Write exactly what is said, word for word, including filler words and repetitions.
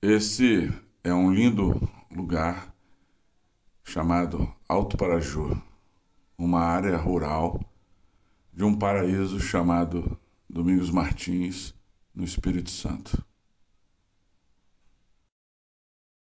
Esse é um lindo lugar chamado Alto Paraju, uma área rural de um paraíso chamado Domingos Martins, no Espírito Santo.